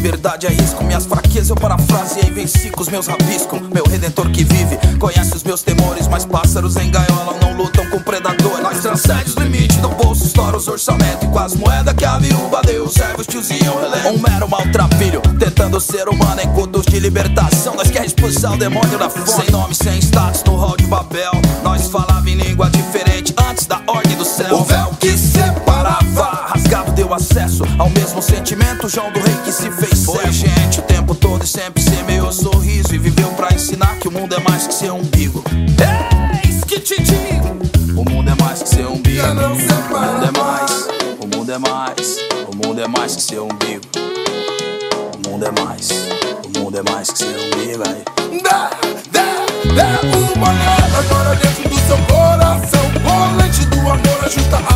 liberdade é risco, minhas fraquezas eu parafraseei, venci com os meus rabiscos. Meu redentor que vive, conhece os meus temores, mas pássaros em gaiola não lutam com predador. Nós transcende os limites do bolso, estoura os orçamentos, e com as moedas que a viúva deu, serve os tiozinho relento. Um mero maltrapilho, tentando ser humano em cultos de libertação. Nós quer expulsar o demônio da fome. Sem nome, sem status no hall de Babel, nós falava em língua diferente antes da ordem do céu. O véu que separava, rasgado deu acesso ao mesmo sentimento, João do rei que se fez cego. Foi gente o tempo todo e sempre semeou sorriso, e viveu pra ensinar que o mundo é mais que seu umbigo. Eis que te digo, o mundo é mais que seu umbigo. O mundo é mais, o mundo é mais, o mundo é mais que seu umbigo. O mundo é mais, o mundo é mais que seu umbigo. Dá uma olhada agora dentro do seu coração. O lente do amor ajusta